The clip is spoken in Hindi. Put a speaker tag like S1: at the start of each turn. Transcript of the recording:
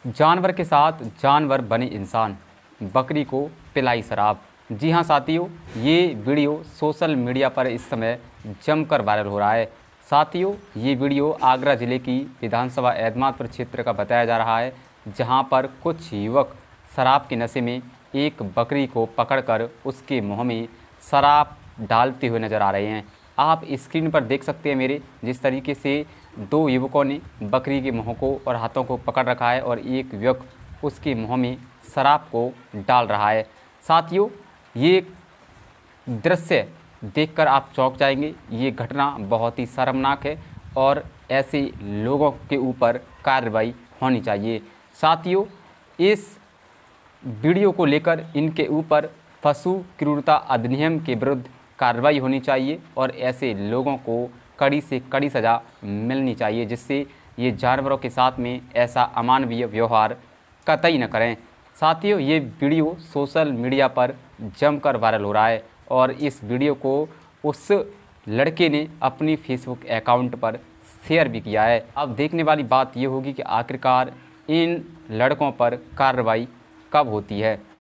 S1: जानवर के साथ जानवर बने इंसान, बकरी को पिलाई शराब। जी हाँ साथियों, ये वीडियो सोशल मीडिया पर इस समय जमकर वायरल हो रहा है। साथियों, ये वीडियो आगरा ज़िले की विधानसभा एतमादपुर क्षेत्र का बताया जा रहा है, जहां पर कुछ युवक शराब के नशे में एक बकरी को पकड़कर उसके मुंह में शराब डालते हुए नजर आ रहे हैं। आप स्क्रीन पर देख सकते हैं मेरे, जिस तरीके से दो युवकों ने बकरी के मुंह को और हाथों को पकड़ रखा है और एक युवक उसके मुंह में शराब को डाल रहा है। साथियों, ये दृश्य देखकर आप चौंक जाएंगे। ये घटना बहुत ही शर्मनाक है और ऐसे लोगों के ऊपर कार्रवाई होनी चाहिए। साथियों, इस वीडियो को लेकर इनके ऊपर पशु क्रूरता अधिनियम के विरुद्ध कार्रवाई होनी चाहिए और ऐसे लोगों को कड़ी से कड़ी सज़ा मिलनी चाहिए, जिससे ये जानवरों के साथ में ऐसा अमानवीय व्यवहार कतई न करें। साथियों, ये वीडियो सोशल मीडिया पर जमकर वायरल हो रहा है और इस वीडियो को उस लड़के ने अपनी फेसबुक अकाउंट पर शेयर भी किया है। अब देखने वाली बात ये होगी कि आखिरकार इन लड़कों पर कार्रवाई कब होती है।